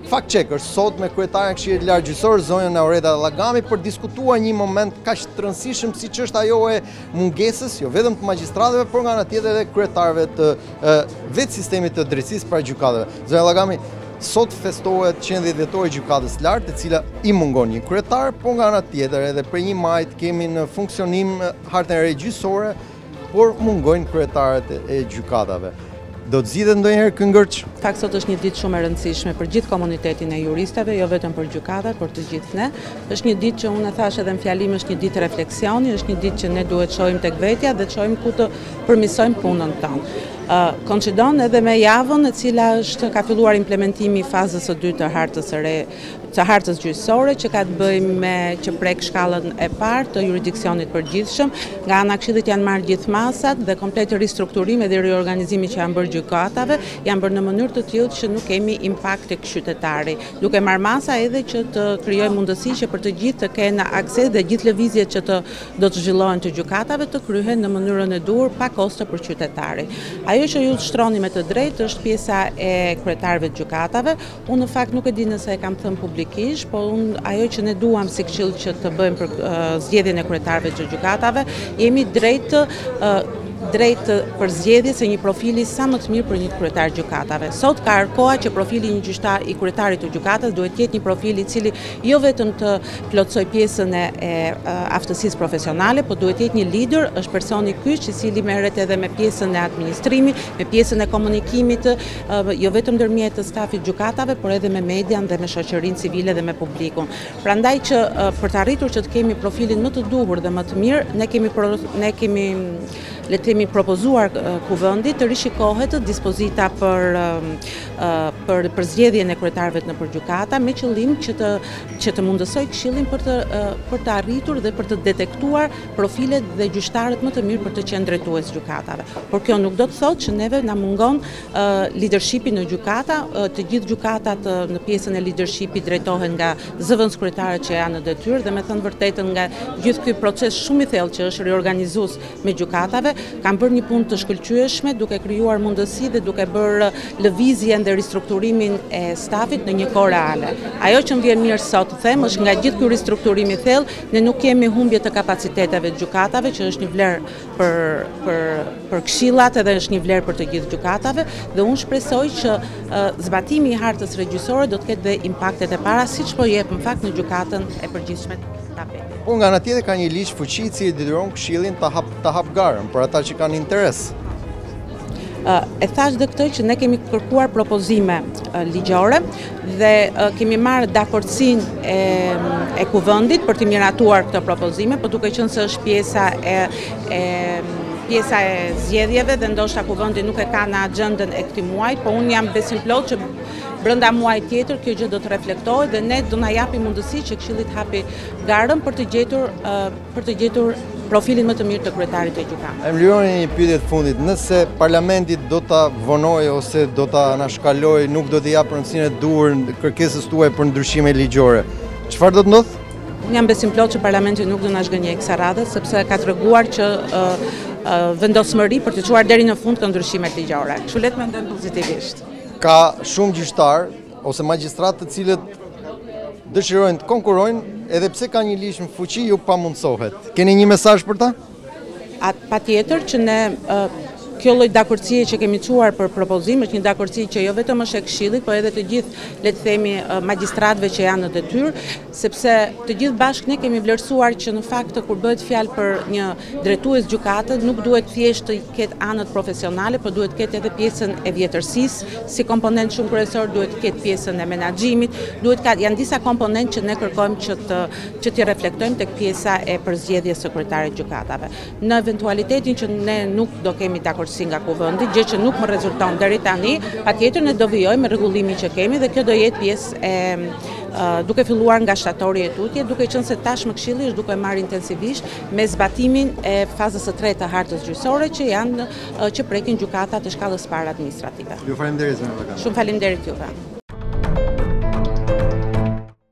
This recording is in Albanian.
Fact checker sot me kryetaren e Këshillit Lartë Gjyqësor zonjën Aureta Llagami për diskutuar një moment kaq të rëndësishëm siç është ajo e mungesës jo vetëm të magjistratëve, por nga ana tjetër edhe kryetarëve të vetë sistemit të drejtësisë para gjykatave. Zonja Llagami, sot festohet 110 vjetori i gjykatës lartë, e cila i mungon një kryetar, por nga ana tjetër edhe për 1 maj kemi në funksionim hartën e re gjyqësore, por mungojnë kryetarët e gjykatave. Do të zgjidhet ndonjëherë ky ngërç? Fakt sot është një ditë shumë e rëndësishme për gjithë komunitetin e juristave, jo vetëm për gjykatat, por të gjithë ne. Është një ditë që unë e thash edhe në fjalim, është një ditë refleksioni, është një ditë që ne duhet shohim tek vetja dhe të shohim ku të përmirësojmë punën tonë. Koincidon edhe me javën e cila ka filluar implementimi i fazës së dytë të hartës së re të hartës gjyqësore, që ka të bëjë me që prek shkallën e parë të jurisdiksionit përgjithshëm. Nga ana e Këshillit janë marrë gjithë masat dhe komplet ristrukturimi dhe riorganizimi që janë bërë gjykatave janë bërë në mënyrë të tillë që nuk kemi impakt tek qytetari, duke marrë masa edhe që të krijojë mundësi që për të gjithë të kenë akses dhe gjithë lëvizjet që do të zhvillohen të gjykatave të kryhen në mënyrën e duhur pa kosto për qytetari. Ajo që ju shtroni me të drejtë është pjesa e kryetarëve të gjykatave. Unë në fakt nuk e di nëse e kam thënë publikisht, por ajo që ne duam si Këshill që të bëjmë për zgjedhjen e kryetarëve të gjykatave, jemi drejt për zgjedhje se një profili sa më të mirë për një kryetar gjykatave. Sot ka koha që profili një gjyqtar i kryetarit të gjykatës duhet të jetë një profil i cili jo vetëm të plotësoj pjesën e aftësisë profesionale, por duhet të jetë një lider, është personi kyç i cili merret edhe me pjesën e administrimit, me pjesën e komunikimit, jo vetëm ndërmjet të stafit gjykatave, por edhe me median dhe me shoqërinë civile dhe me publikun. Prandaj që për të arritur që të kemi profilin më të duhur dhe më të mirë, ne kemi le të themi propozuar kuvendit të rishikohet dispozita për zgjedhjen e kryetarëve në gjykata me qëllim që të mundësoj Këshillin për të arritur dhe për të detektuar profilet dhe gjyqtarët më të mirë për të qenë drejtues gjykatave. Por kjo nuk do të thotë që neve na mungon leadershipi në gjykata, të gjithë gjykatat në pjesën e leadershipit drejtohen nga zëvendës kryetarët që janë në detyrë dhe me thënë vërtetën nga gjithë ky proces shumë i thellë që është riorganizues me gjykatave, kanë bërë një punë të shkëlqyeshme duke krijuar mundësi dhe duke bërë lëvizjen dhe ristrukturimin e stafit në një kohë reale. Ajo që më vjen mirë sot të them është nga gjithë ky ristrukturim i thellë, ne nuk kemi humbje të kapaciteteve të gjykatave, që është një vlerë për këshillat edhe është një vlerë për të gjithë gjykatave dhe unë shpresoj që zbatimi i hartës regjisore do të ketë dhe impaktet e para siç po jep në fakt në gjykatën e përgjithshme të tapetit. Po nga ana tjetër ka një ligj fuqi i cili detyron Këshillin ta hap garën për ata që kanë interes. E thash dhe këtë që ne kemi kërkuar propozime ligjore dhe kemi marrë dakordsinë e kuvendit për të miratuar këtë propozime, por duke qenë se është pjesa e zgjedhjeve dhe ndoshta kuvendi nuk e ka në agjendën e këtij muaji, por unë jam besim plot që brenda muajit tjetër kjo gjë do të reflektohet dhe ne do na japi mundësi që Këshilli të hapi garën për të gjetur profilin më të mirë të kryetarit të gjykatës. Më lejoni një pyetje të fundit, nëse parlamenti do ta vonojë ose do ta anashkalojë, nuk do të japë rëndësinë e duhur kërkesës tuaj për ndryshime ligjore, çfarë do të ndodhë? Unë jam besim plot që parlamenti nuk do na zgënjejë kësaj radhe, sepse ka treguar që vendosmëri për të çuar deri në fund të ndryshimet ligjore. Kështu le të mendojmë pozitivisht. Ka shumë gjyqtarë ose magjistratë të cilët dëshirojnë të konkurrojnë edhe pse ka një ligj në fuqi ju pamundsohet. Keni një mesazh për ta? Patjetër që ne kjo lloj dakordësie që kemi çuar për propozim është një dakordësi që jo vetëm është e Këshillit, por edhe të gjithë, le të themi, magjistratëve që janë në detyrë, sepse të gjithë bashkë ne kemi vlerësuar që në fakt kur bëhet fjalë për një drejtues gjykate, nuk duhet thjesht të ketë anët profesionale, por duhet të ketë edhe pjesën e vjetërsisë, si komponent shumë kryesor, duhet të ketë pjesën e menaxhimit, janë disa komponentë që ne kërkojmë që t'i reflektojmë tek pjesa e përzgjedhjes së kryetarit gjykatave. Në eventualitetin që ne nuk do kemi nga kuvendi, gjë që nuk më rezulton deri tani, patjetër ne do vijojmë me rregullimin që kemi dhe kjo do jetë pjesë duke filluar nga shtatori e tutje, duke qenë se tashmë Këshilli është duke marrë intensivisht me zbatimin e fazës së tretë të hartës gjyqësore që prekin gjykatat e shkallës parë administrative. Ju faleminderit, zënë Llagami. Shumë faleminderit juve.